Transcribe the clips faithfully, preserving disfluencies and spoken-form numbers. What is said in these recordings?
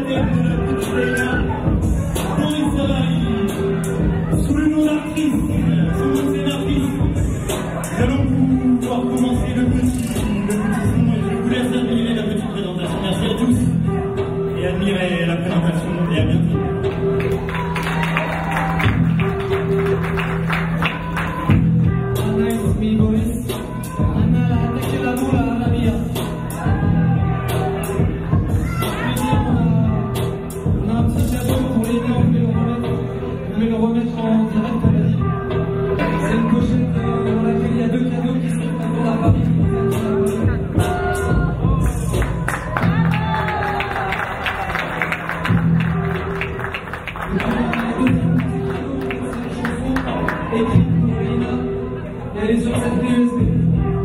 tête de la petite Leïla, Boris Savary, sous le nom d'artiste, sous le nom de scénariste, nous allons pouvoir commencer le petit, le petit son, et je vous laisse admirer la petite présentation. Merci à tous, et admirer la présentation, et à bientôt. Elle est sur cette clé U S B.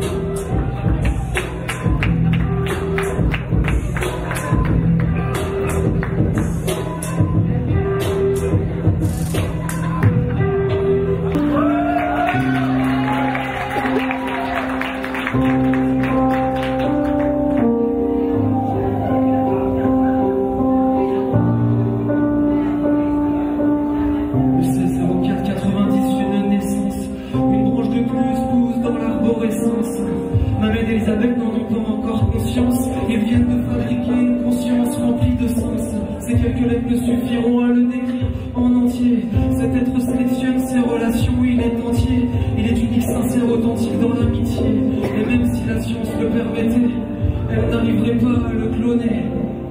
Mamed et Elisabeth n'en ont pas encore conscience. Ils viennent de fabriquer une conscience remplie de sens. Ces quelques lettres ne suffiront à le décrire en entier. Cet être sélectionne ses relations, il est entier. Il est unique, sincère, authentique dans l'amitié. Et même si la science le permettait, elle n'arriverait pas à le cloner.